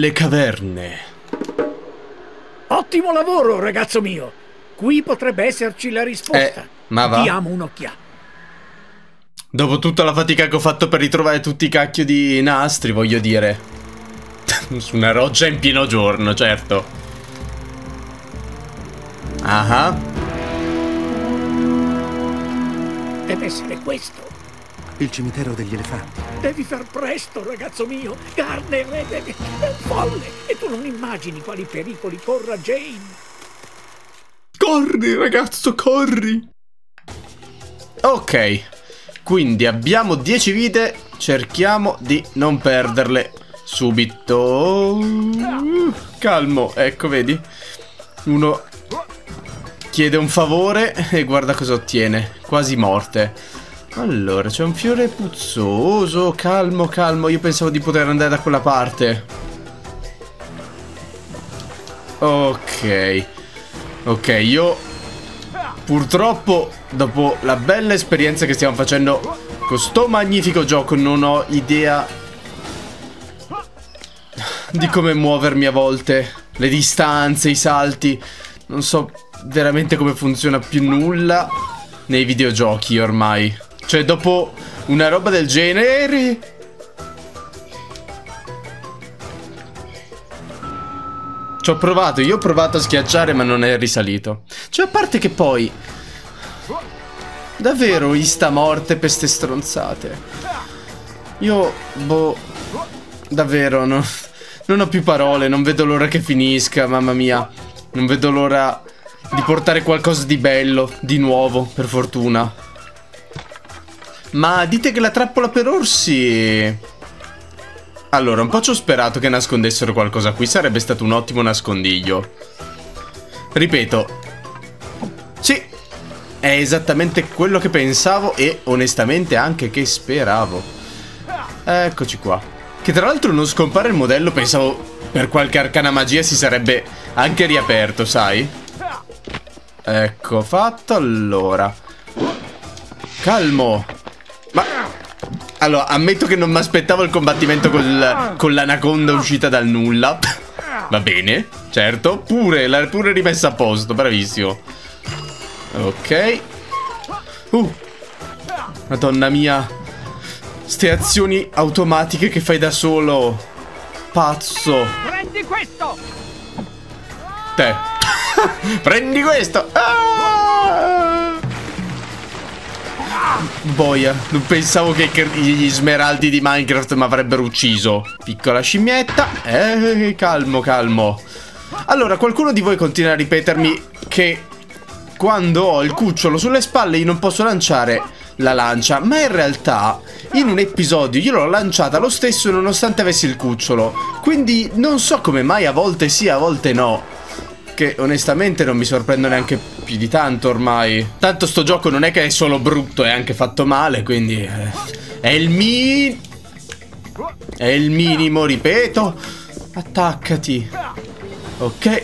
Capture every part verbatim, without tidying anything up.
delle caverne. Ottimo lavoro, ragazzo mio. Qui potrebbe esserci la risposta. Eh, ma va. Diamo un'occhiata. Dopo tutta la fatica che ho fatto per ritrovare tutti i cacchio di nastri, voglio dire. Su una roccia in pieno giorno, certo. Ah. Deve essere questo. Il cimitero degli elefanti. Devi far presto, ragazzo mio. Garner è, è, è un folle. E tu non immagini quali pericoli corra Jane. Corri, ragazzo, corri. Ok. Quindi abbiamo dieci vite. Cerchiamo di non perderle subito. Calmo, ecco, vedi. Uno chiede un favore e guarda cosa ottiene. Quasi morte. Allora, c'è un fiore puzzoso. Calmo, calmo. Io pensavo di poter andare da quella parte. Ok. Ok, io purtroppo, dopo la bella esperienza che stiamo facendo con sto magnifico gioco, non ho idea di come muovermi a volte. Le distanze, i salti. Non so veramente come funziona più nulla nei videogiochi ormai. Cioè, dopo una roba del genere... Ci ho provato, io ho provato a schiacciare ma non è risalito. Cioè, a parte che poi... Davvero, ista morte per ste stronzate. Io, boh... Davvero, no, non ho più parole, non vedo l'ora che finisca, mamma mia. Non vedo l'ora di portare qualcosa di bello, di nuovo, per fortuna. Ma dite che la trappola per orsi... Allora, un po' ci ho sperato che nascondessero qualcosa qui. Sarebbe stato un ottimo nascondiglio. Ripeto. Sì, è esattamente quello che pensavo e onestamente anche che speravo. Eccoci qua. Che tra l'altro non scompare il modello. Pensavo per qualche arcana magia si sarebbe anche riaperto, sai? Ecco, fatto. Allora, calmo. Ma... Allora, ammetto che non mi aspettavo il combattimento col, con l'anaconda uscita dal nulla. Va bene, certo. Pure, l'ha pure rimessa a posto, bravissimo. Ok. Uh, Madonna mia. Ste azioni automatiche che fai da solo. Pazzo. Prendi questo. Te. Prendi questo. Ah! Boia, non pensavo che gli smeraldi di Minecraft mi avrebbero ucciso. Piccola scimmietta. Eh, calmo, calmo. Allora, qualcuno di voi continua a ripetermi che quando ho il cucciolo sulle spalle io non posso lanciare la lancia. Ma in realtà, in un episodio io l'ho lanciata lo stesso nonostante avessi il cucciolo. Quindi non so come mai a volte sì, a volte no. Che onestamente non mi sorprendo neanche più di tanto ormai. Tanto sto gioco non è che è solo brutto, è anche fatto male, quindi eh, è il mi... È il minimo, ripeto. Attaccati. Ok.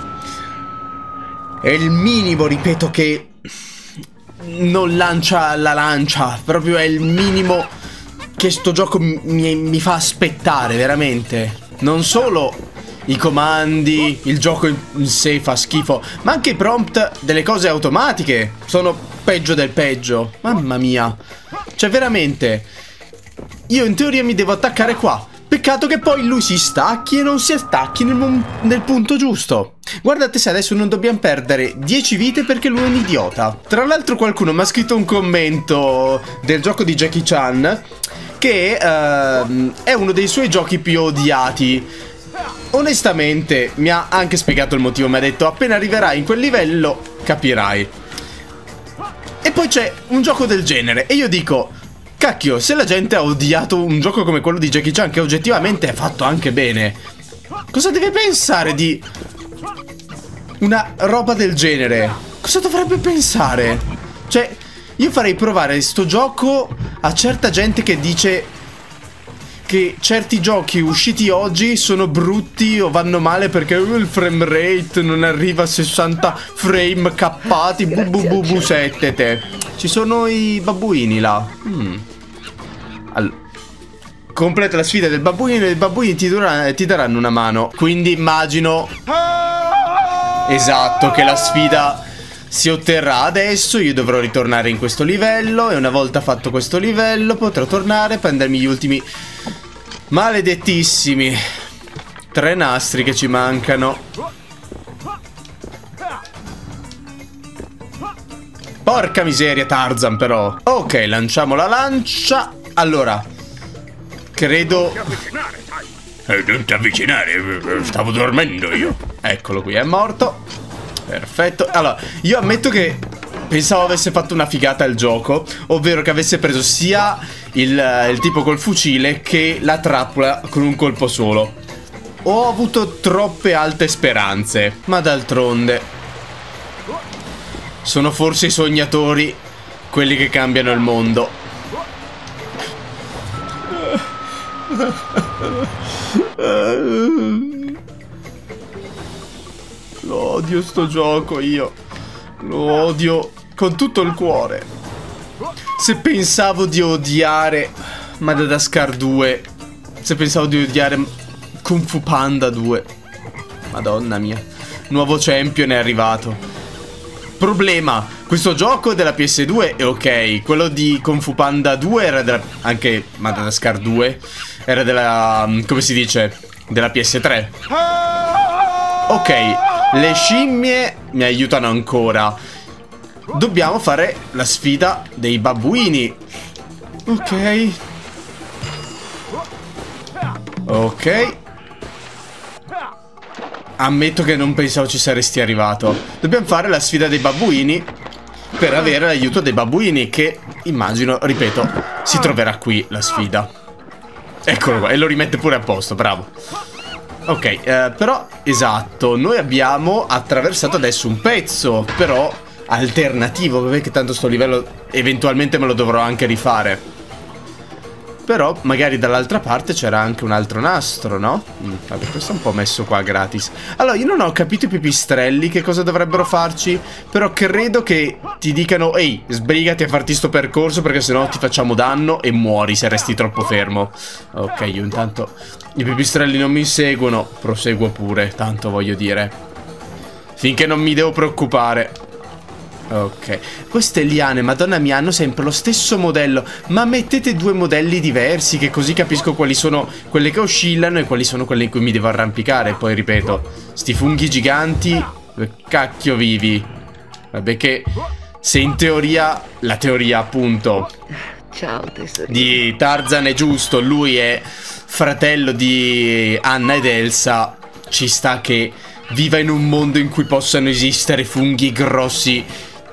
È il minimo, ripeto, che non lancia la lancia. Proprio è il minimo che sto gioco mi, mi fa aspettare, veramente. Non solo i comandi, il gioco in sé fa schifo, ma anche i prompt delle cose automatiche sono peggio del peggio. Mamma mia. Cioè veramente, io in teoria mi devo attaccare qua. Peccato che poi lui si stacchi e non si attacchi nel, nel punto giusto. Guardate se adesso non dobbiamo perdere dieci vite perché lui è un idiota. Tra l'altro qualcuno mi ha scritto un commento del gioco di Jackie Chan che uh, è uno dei suoi giochi più odiati. Onestamente mi ha anche spiegato il motivo. Mi ha detto appena arriverai in quel livello capirai. E poi c'è un gioco del genere e io dico cacchio, se la gente ha odiato un gioco come quello di Jackie Chan, che oggettivamente è fatto anche bene, cosa deve pensare di una roba del genere? Cosa dovrebbe pensare? Cioè, io farei provare sto gioco a certa gente che dice che certi giochi usciti oggi sono brutti o vanno male perché uh, il frame rate non arriva a sessanta frame cappati. Bu bu bu bu sette te. Ci sono i babbuini là. Hmm. All completa la sfida del babbuino e i babbuini ti, ti daranno una mano. Quindi immagino... Esatto, che la sfida si otterrà adesso. Io dovrò ritornare in questo livello e una volta fatto questo livello potrò tornare a prendermi gli ultimi maledettissimi tre nastri che ci mancano. Porca miseria, Tarzan, però. Ok, lanciamo la lancia. Allora, credo... Eh, non ti avvicinare, stavo dormendo io. Eccolo qui, è morto. Perfetto. Allora, io ammetto che pensavo avesse fatto una figata il gioco, ovvero che avesse preso sia il, il tipo col fucile che la trappola con un colpo solo. Ho avuto troppe alte speranze, ma d'altronde sono forse i sognatori quelli che cambiano il mondo. Lo odio sto gioco, io lo odio con tutto il cuore. Se pensavo di odiare Madagascar due, se pensavo di odiare Kung Fu Panda due, madonna mia, nuovo champion è arrivato. Problema, questo gioco della P S due è ok, quello di Kung Fu Panda due era della... anche Madagascar due era della... come si dice? Della P S tre. Ok, le scimmie mi aiutano ancora. Dobbiamo fare la sfida dei babbuini. Ok. Ok. Ammetto che non pensavo ci saresti arrivato. Dobbiamo fare la sfida dei babbuini per avere l'aiuto dei babbuini, che immagino, ripeto, si troverà qui la sfida. Eccolo qua, e lo rimette pure a posto, bravo. Ok, eh, però, esatto, noi abbiamo attraversato adesso un pezzo, però alternativo, perché tanto sto livello eventualmente me lo dovrò anche rifare. Però magari dall'altra parte c'era anche un altro nastro, no? Mm, vabbè, questo è un po' messo qua gratis. Allora, io non ho capito i pipistrelli che cosa dovrebbero farci, però credo che ti dicano: ehi, sbrigati a farti sto percorso perché sennò ti facciamo danno e muori se resti troppo fermo. Ok, io intanto i pipistrelli non mi seguono, proseguo pure, tanto voglio dire, finché non mi devo preoccupare. Ok, queste liane, madonna mia, hanno sempre lo stesso modello. Ma mettete due modelli diversi, che così capisco quali sono quelle che oscillano e quali sono quelle in cui mi devo arrampicare. Poi ripeto, sti funghi giganti, cacchio vivi. Vabbè che se in teoria, la teoria appunto Ciao tesorino di Tarzan è giusto, lui è fratello di Anna ed Elsa, ci sta che viva in un mondo in cui possano esistere funghi grossi.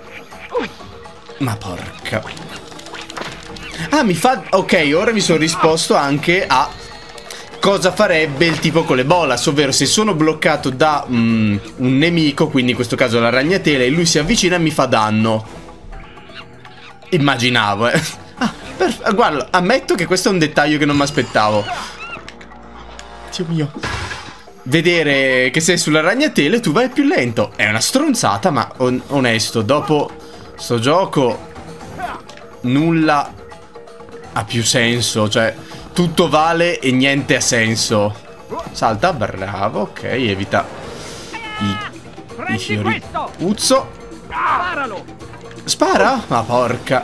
Ma porca. Ah, mi fa... Ok, ora mi sono risposto anche a cosa farebbe il tipo con le bolas, ovvero se sono bloccato da mm, un nemico, quindi in questo caso la ragnatela, e lui si avvicina e mi fa danno. Immaginavo, eh. Ah, perfetto. Guarda, ammetto che questo è un dettaglio che non mi aspettavo. Dio mio. Vedere che sei sulla ragnatela e tu vai più lento è una stronzata, ma on onesto, dopo sto gioco nulla ha più senso, cioè tutto vale e niente ha senso. Salta, bravo, ok, evita i, i fiori. Uzzo. Spara? Ma porca.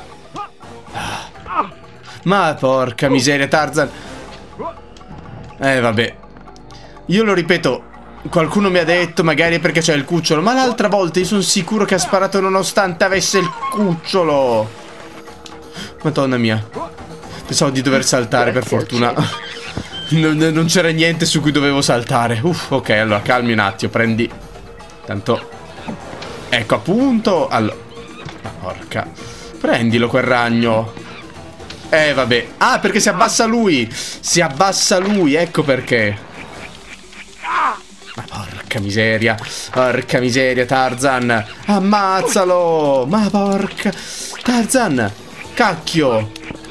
Ma porca miseria, Tarzan. Eh vabbè, io lo ripeto, qualcuno mi ha detto magari perché c'è il cucciolo, ma l'altra volta io sono sicuro che ha sparato nonostante avesse il cucciolo. Madonna mia, pensavo di dover saltare, per fortuna non, non c'era niente su cui dovevo saltare. Uff, ok, allora calmi un attimo, prendi. Tanto, ecco appunto. Allora, ma porca, prendilo quel ragno. Eh vabbè, ah perché si abbassa lui. Si abbassa lui, ecco perché. Ma porca miseria, porca miseria, Tarzan, ammazzalo. Ma porca Tarzan, cacchio.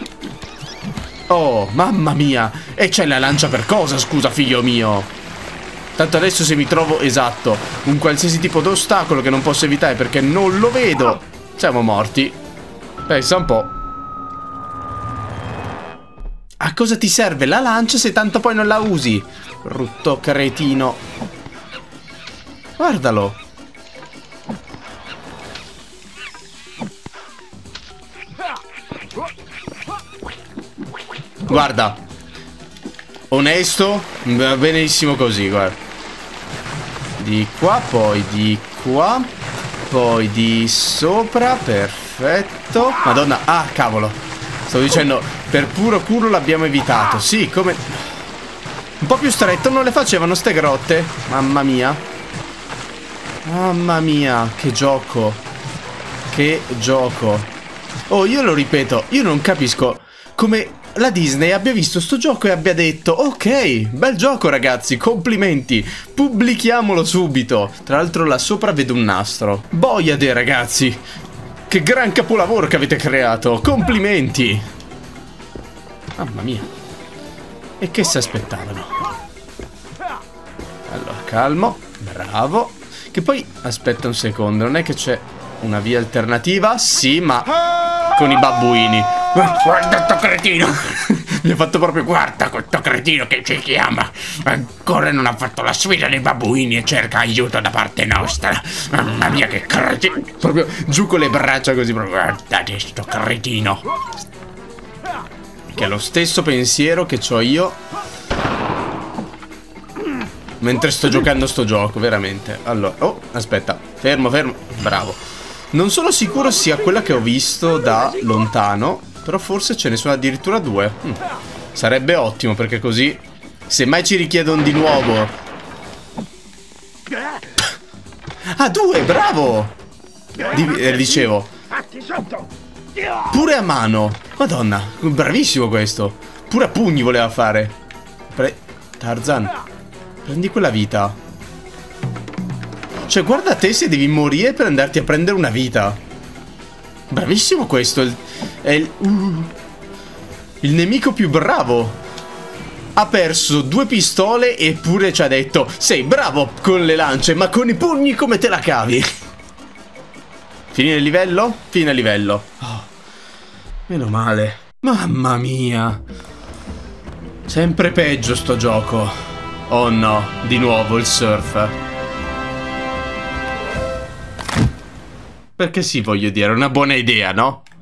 Oh, mamma mia. E c'è la lancia per cosa, scusa figlio mio? Tanto adesso se mi trovo, esatto, un qualsiasi tipo d'ostacolo che non posso evitare perché non lo vedo, siamo morti. Pensa un po'. A cosa ti serve la lancia se tanto poi non la usi? Brutto cretino. Guardalo. Guarda. Onesto. Va benissimo così, guarda. Di qua, poi di qua. Poi di sopra. Perfetto. Madonna. Ah, cavolo. Stavo dicendo, per puro culo l'abbiamo evitato. Sì, come... Un po' più stretto non le facevano ste grotte. Mamma mia. Mamma mia, che gioco. Che gioco. Oh, io lo ripeto, io non capisco come la Disney abbia visto sto gioco e abbia detto: ok, bel gioco ragazzi, complimenti, pubblichiamolo subito. Tra l'altro là sopra vedo un nastro. Boiade ragazzi, che gran capolavoro che avete creato, complimenti. Mamma mia. E che si aspettavano? Allora, calmo, bravo. Che poi, aspetta un secondo, non è che c'è una via alternativa? Sì, ma con i babbuini. Guarda sto cretino. Mi ha fatto proprio... Guarda questo cretino che ci chiama. Ancora non ha fatto la sfida dei babbuini e cerca aiuto da parte nostra. Mamma mia che cretino. Proprio giù con le braccia così proprio. Guardate sto cretino. Che è lo stesso pensiero che ho io mentre sto giocando sto gioco, veramente. Allora, oh, aspetta, fermo, fermo. Bravo. Non sono sicuro sia quella che ho visto da lontano, però forse ce ne sono addirittura due. hm. Sarebbe ottimo, perché così se mai ci richiedono di nuovo. Ah, due, bravo. Di eh, dicevo, pure a mano. Madonna, bravissimo questo. Pure a pugni voleva fare. Pre Tarzan, prendi quella vita. Cioè, guarda te se devi morire per andarti a prendere una vita. Bravissimo questo. il, È il, uh, il nemico più bravo. Ha perso due pistole eppure ci ha detto: sei bravo con le lance, ma con i pugni come te la cavi? Finire il livello? Fine livello. Oh, meno male. Mamma mia. Sempre peggio sto gioco. Oh no, di nuovo il surf. Perché sì, voglio dire, è una buona idea, no?